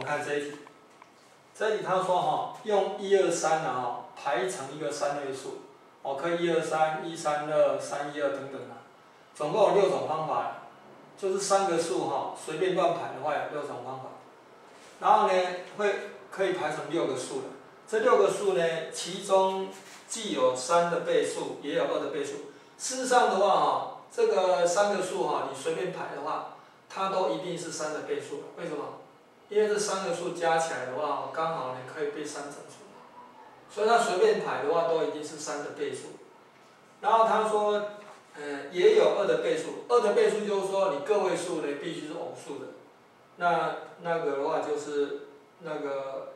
看这一题，这一题他说用1、2、3排成一个三位数，可以1、2、3、132、312等等总共有6种方法，就是3个数随便乱排的话有6种方法，然后呢可以排成6个数的，这6个数呢，其中既有3的倍数，也有2的倍数。事实上的话这个3个数你随便排的话，它都一定是3的倍数。为什么？因为这3个数加起来的话，刚好呢可以被3整除，所以它随便排的话都一定是3的倍数。然后他说，也有2的倍数，2的倍数就是说你个位数呢必须是偶数的，那个的话就是那个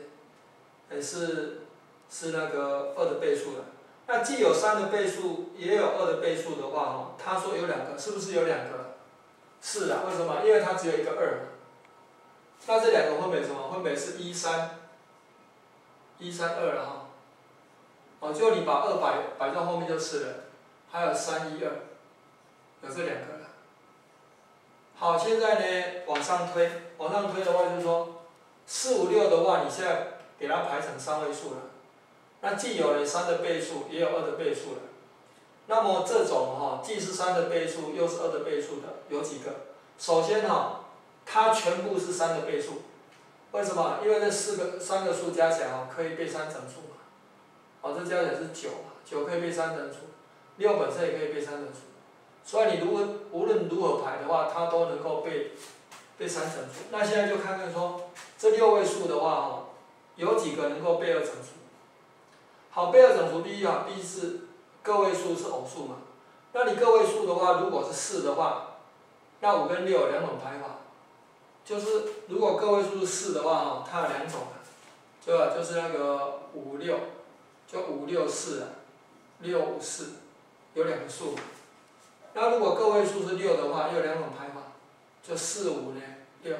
是那个2的倍数的。那既有3的倍数，也有2的倍数的话他说有2个，是不是有2个？是啊，为什么？因为它只有一个2。那这2个分别什么？分别是132了就你把2摆在后面就是了，还有312，有这2个了。好，现在呢往上推的话就是说，4、5、6的话，你现在给它排成3位数了。那既有了3的倍数，也有2的倍数了。那么这种既是3的倍数，又是2的倍数的有几个？首先它全部是3的倍数。为什么？因为这3个数加起来可以被3整除嘛。这加起来是9嘛，9可以被3整除，6本身也可以被3整除。所以你无论如何排的话，它都能够被3整除。那现在就看看说，这6位数的话有几个能够被2整除？好，被2整除第一必须是个位数是偶数嘛。那你个位数的话，如果是4的话，那5跟6有2种排法。就是如果个位数是4的话它有2种就是那个5、6，就5、6、4 6、5、4，有2个数。那如果个位数是6的话，又有2种排法，就4、5呢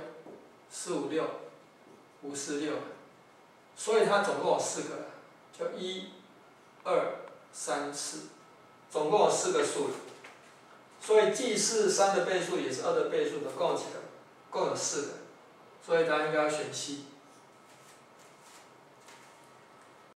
6，4、5、6，5、4、6，所以它总共有4个，就1、2、3、4，总共有4个数。所以既是3的倍数，也是2的倍数的，共有几个？共有4个，所以答案应该要选 C。